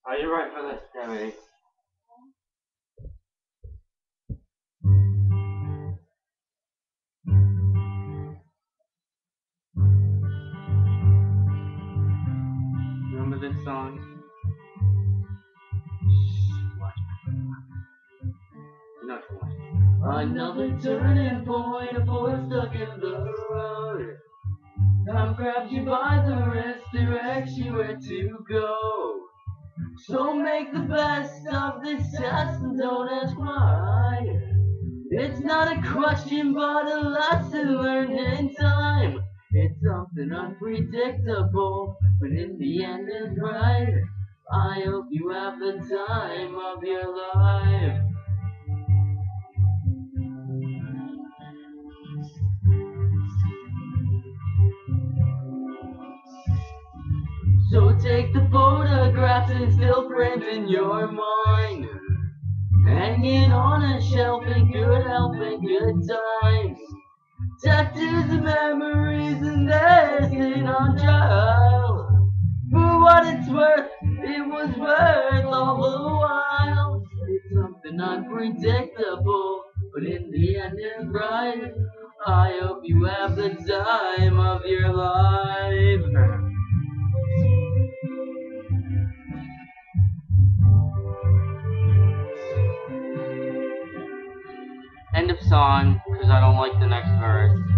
Are you right for this, Jimmy? Remember this song? Not another turning point, a fork stuck in the road. Time grabs you by the wrist, directs you where to go. So make the best of this test and don't ask why. It's not a question but a lesson learned in time. It's something unpredictable, but in the end it's right. I hope you have the time of your life. So take the photographs and still framed in your mind, hanging on a shelf in good health and good times. Tattoos and memories and dancing on trial. For what it's worth, it was worth all the while. It's something unpredictable, but in the end it's right. I hope you have the time of your life. End of song, because I don't like the next verse.